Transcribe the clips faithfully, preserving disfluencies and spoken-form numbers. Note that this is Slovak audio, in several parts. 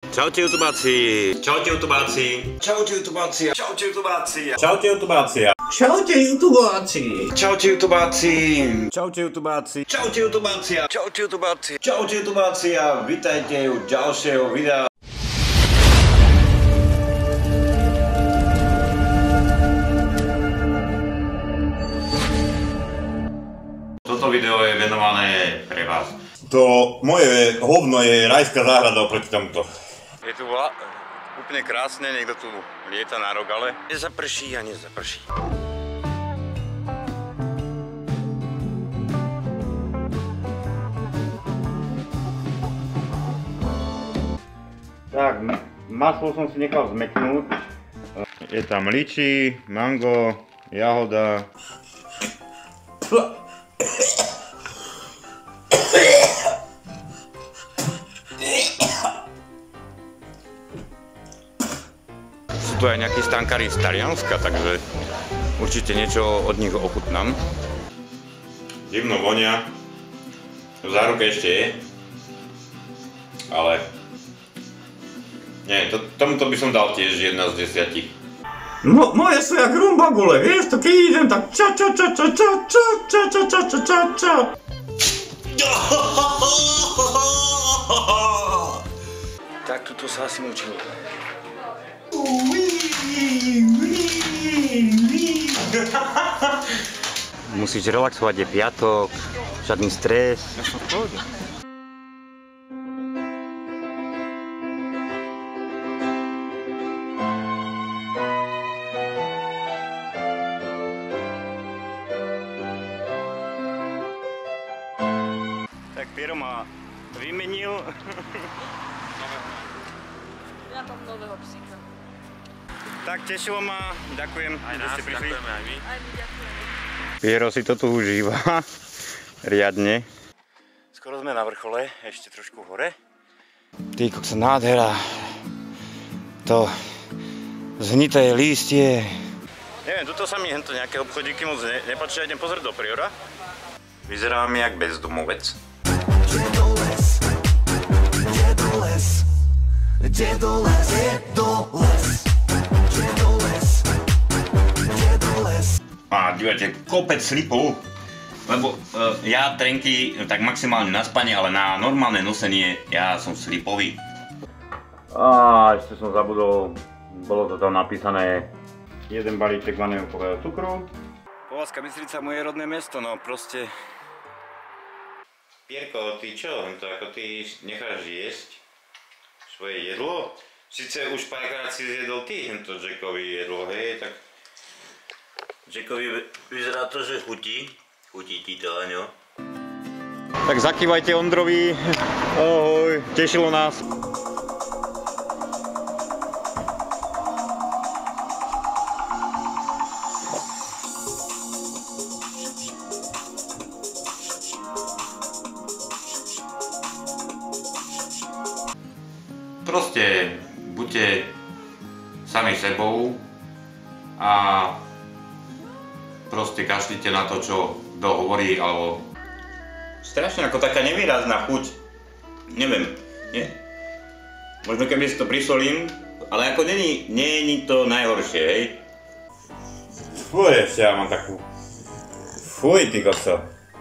Čaute youtubáci. Čaute youtubáci. Čaute youtubáci. Čaute youtubáci. Čaute youtubáci. Čaute youtubáci. Čaute youtubáci. Čaute youtubáci. Čaute youtubáci. Čaute youtubáci. Čaute youtubáci a vítajte u ďalšieho videa. Toto video je venované pre vás. To moje hovno je rajská záhrada oproti tomuto. Je tu vla, úplne krásne, niekto tu lieta na rogale. Nezaprší a nezaprší. Tak, maslo som si nechal zmeknúť. Je tam ličí, mango, jahoda. Sú tu aj nejakí stankári z Talianska, takže určite niečo od nich ochutnám. Divno vonia, v záruke ešte je, ale nie, to, tomuto by som dal tiež jedna z desiatich. No, moje sú jak rumbagule, vieš, to keď idem tak ča ča ča ča ča ča ča ča ča ča ča ča. Tak tuto sa asi mučím. Musíš relaxovať, je piatok, žiadny stres. Ja som v pohode. Tak Piero ma vymenil. Ja mám nového psíka. Tak tešilo ma, ďakujem, aj že nás, ste prišli. Ďakujeme aj my. Aj my ďakujeme. Piero si to tu užíva riadne. Skoro sme na vrchole, ešte trošku hore. Ty kokso, nádhera. To zhnité lístie. Neviem, tuto sa mi hento nejaké obchodíky moc ne, nepáčia, idem pozrieť do Priora. Vyzerá mi jak bezdomovec. Dedoles, dedoles, dedoles, dedoles, dedoles, dedoles. A dívajte, kopec slipov, lebo uh, ja trenky tak maximálne na spanie, ale na normálne nosenie ja som slipový. A ešte som zabudol, bolo to tam napísané jeden balíček vanilkového cukru. Považská Bystrica, moje rodné mesto, no proste. Pierko, ty čo? To ako ty necháš jesť svoje jedlo? Sice už párkrát si zjedol ty to Jackovi jedlo, hej, tak Jackovi vyzerá to, že chutí. Chutí ti to, Aňo. Tak zakývajte Ondrovi. Ahoj, tešilo nás. Proste buďte sami sebou a proste kašlite na to, čo kto hovorí, alebo strašne ako taká nevýrazná chuť. Neviem, nie. Možno keby si to prisolím, ale ako není, není to najhoršie, hej. Fuj, ešte ja mám takú. Fuj, ty kokso.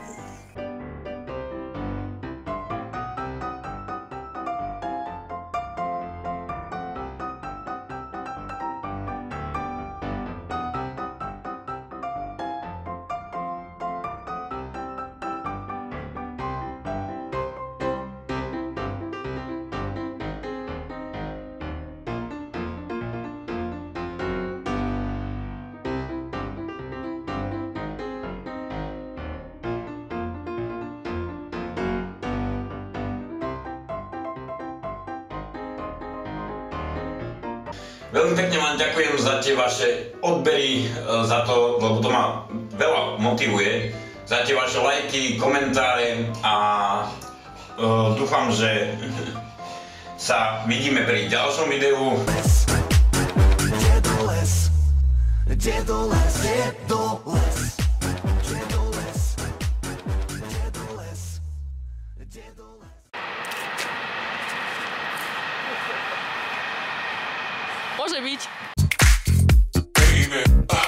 Veľmi pekne vám ďakujem za tie vaše odbery, za to, lebo to ma veľa motivuje, za tie vaše lajky, komentáre a uh, dúfam, že sa vidíme pri ďalšom videu. Dedoles, dedoles, dedoles. Dedoles, dedoles. Môže byť. Baby,